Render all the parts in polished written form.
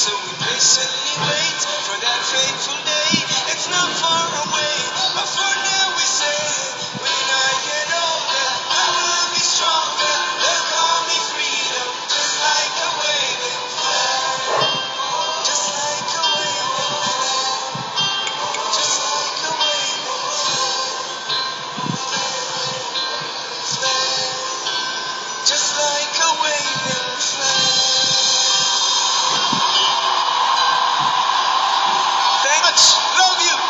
So we patiently wait for that fateful day. It's not far away, but for now we say, when I get older, I will be stronger. They'll call me freedom, just like a waving flag. Just like a waving flag. Just like a waving flag. Just like a waving flag. Love you.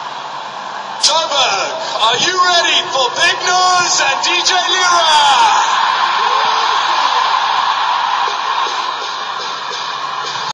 Joburg, are you ready for Big Nose and DJ Lyra?